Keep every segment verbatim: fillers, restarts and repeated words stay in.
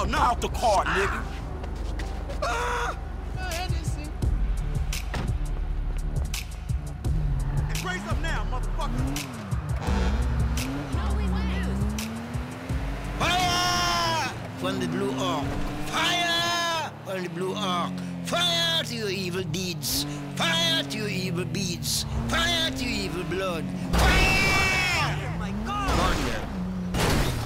Now out the car, nigga. Ah! Hey, raise up now, motherfucker. Fire! From the Blue Ark. Fire! From the Blue Ark. Fire to your evil deeds. Fire to your evil beads. Fire to your evil blood. Fire! Oh my God! Burn them.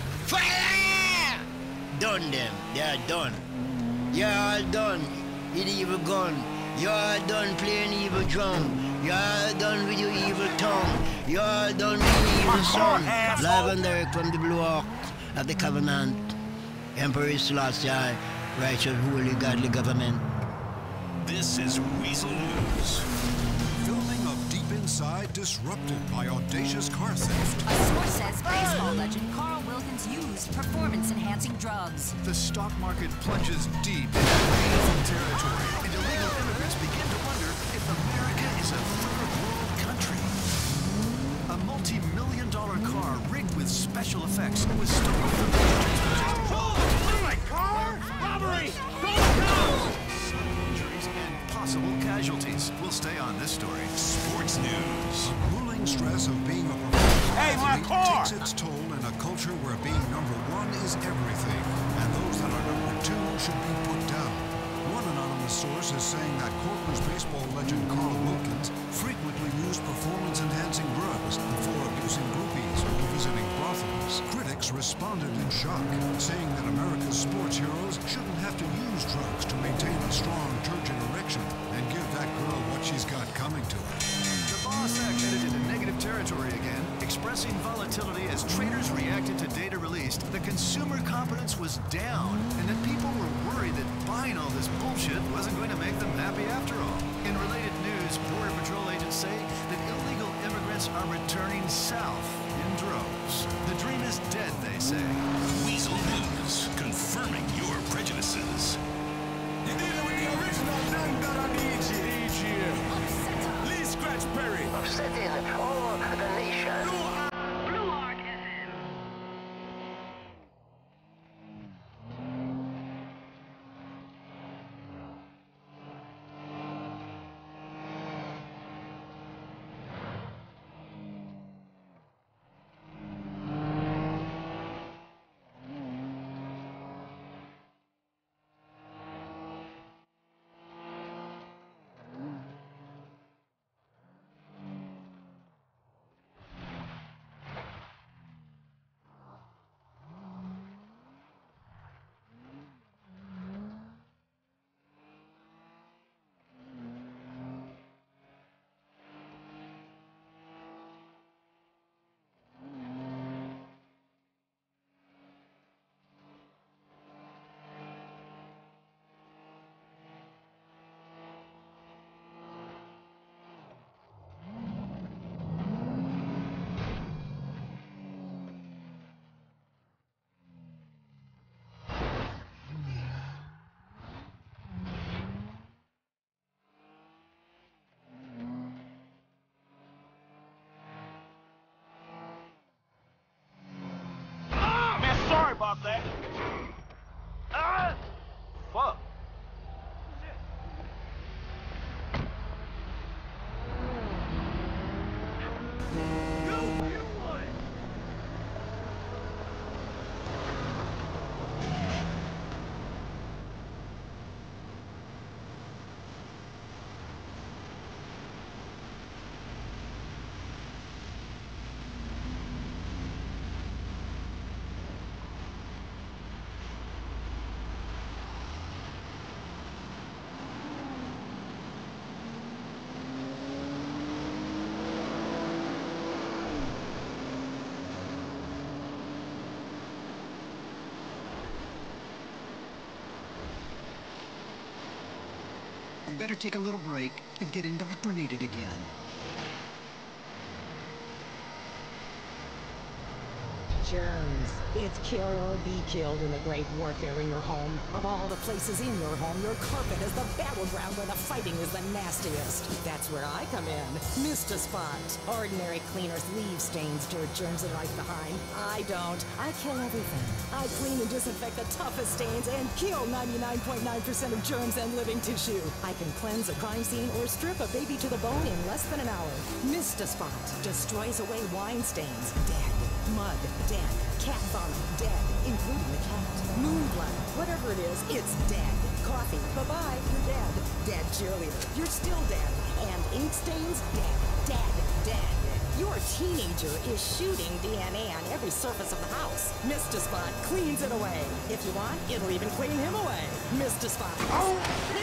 Fire! Done them. They are done. You're all done with evil gun. You're all done playing evil drum. You're all done with your evil tongue. You're all done with your evil song. Live and direct from the Blue Ark of the Covenant. Emperor Selassie, righteous, holy, godly government. This is Weasel News. Filming of Deep Inside disrupted by audacious car theft. A source says baseball legend Carl Wilkins used performance-enhancing drugs. The stock market plunges deep into painful territory, and illegal immigrants begin to wonder if America is a third world country. A multi-million dollar car rigged with special effects was stolen from the transportation. Oh my car! Robbery! Go, go! Injuries and possible casualties. We'll stay on this story. Sports News. The grueling stress of being a professional Hey, my athlete car! takes its toll in a culture where being number one is everything, and those that are number two should be put down. One anonymous source is saying that Corpus baseball legend Carl Wilkins frequently used performance-enhancing drugs before abusing groupies or visiting brothels. Critics responded in shock, saying that America's sports heroes shouldn't have to use drugs to maintain a strong, turgid erection and give that girl what she's got coming to her. The boss act headed into negative territory again, expressing volatility as traders reacted to data released that consumer confidence was down and that people were worried that buying all this bullshit wasn't going to make them happy after all. In related news, Border Patrol agents say that illegal immigrants are returning south in droves. The dream is dead, they say. Weasel News. Confirming your prejudices. You dealing with the original Nangara D J. Lee Scratch Perry. Upsetting all the nation. Blue Ark F M. Sorry about that. Ah! Fuck. Better take a little break and get indoctrinated again. germs. It's kill or be killed in the great warfare in your home. Of all the places in your home, your carpet is the battleground where the fighting is the nastiest. That's where I come in. Mister Spot. Ordinary cleaners leave stains, dirt, germs, and life behind. I don't. I kill everything. I clean and disinfect the toughest stains and kill ninety-nine point nine percent of germs and living tissue. I can cleanse a crime scene or strip a baby to the bone in less than an hour. Mister Spot destroys away wine stains. Dead. Mud. Dead. Cat vomit. Dead. Including the cat. Moon blood. Whatever it is, it's dead. Coffee. Bye-bye. You're dead. Dead cheerleader. You're still dead. And ink stains? Dead. Dead. Dead. Your teenager is shooting D N A on every surface of the house. Mister Spot cleans it away. If you want, it'll even clean him away. Mister Spot. Oh,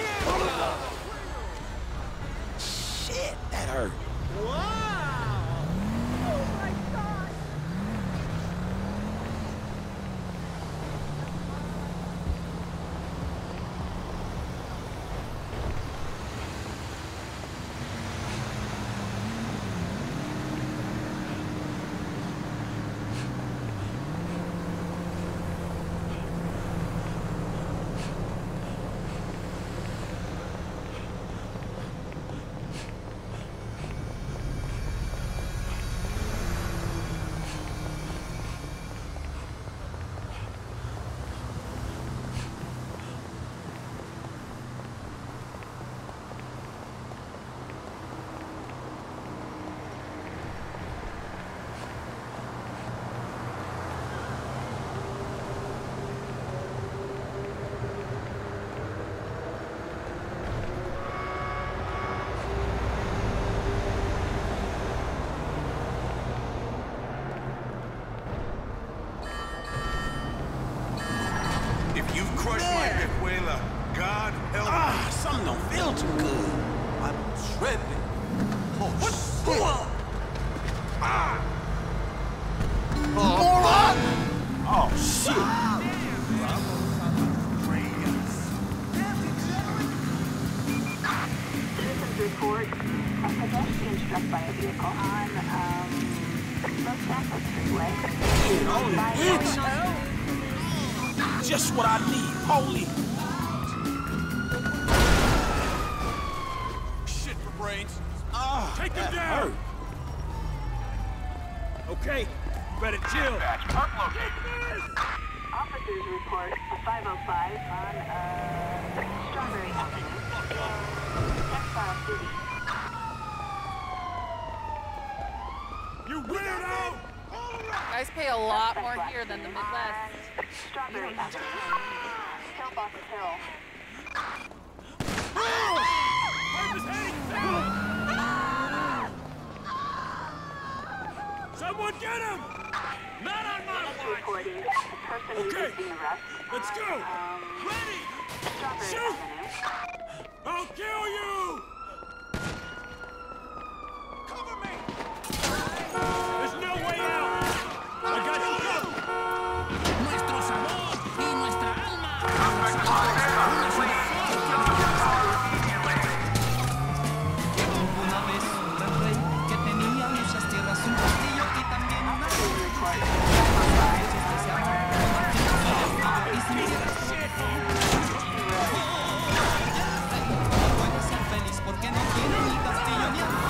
shit, that hurt. Wow! Oh my God! Something don't feel too good. I'm tripping. Oh, what? Shit. Ah. Oh, moron! Oh, shit. Citizens report a pedestrian struck by a vehicle on, um, Los Santos Freeway. Yeah, only bitch. Just what I need. Holy. Brains. Ah, take him down. Hurt. Okay, you better chill. Officers report a five oh five on uh, Strawberry Avenue, Texas City. You weirdo! Guys pay a lot more here than the Midwest. Strawberry Avenue, Hillbox Hill. Someone get him! Not on my watch! Reporting a person okay. resisting arrest. Let's on, go! Um, Ready! Strawberry Shoot! Avenue. I'll kill you! Cover me! There's no way out! I got you covered! Nuestro sabor y nuestra alma. Una vez un gran rey que tenía muchas tierras, un castillo y también una y sin tierras. No puede ser feliz porque no tiene ni castillo ni amor.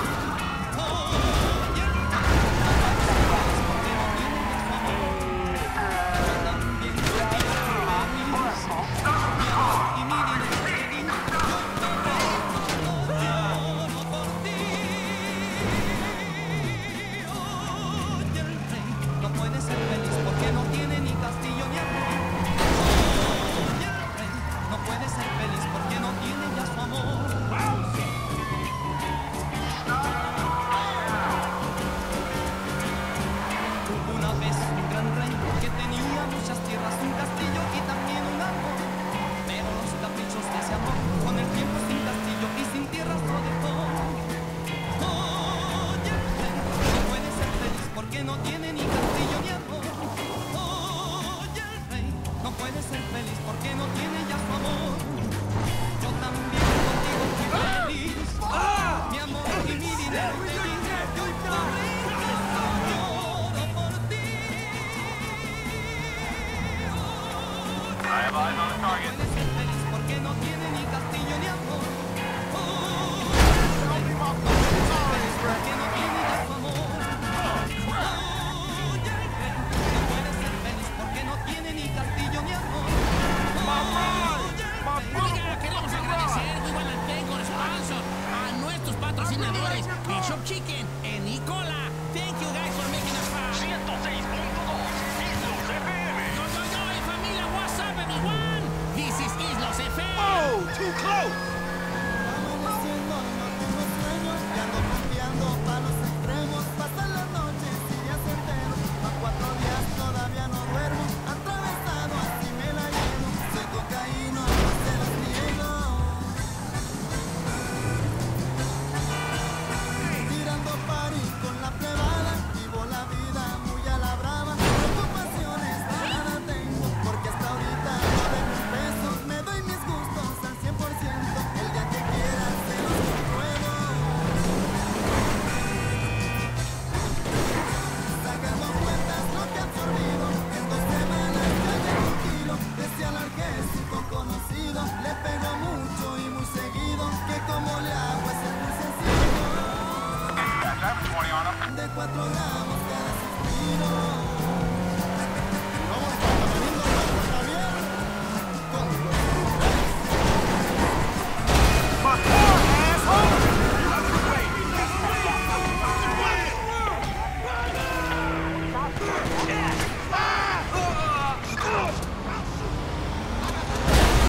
de cuatro gramos cada suspiro.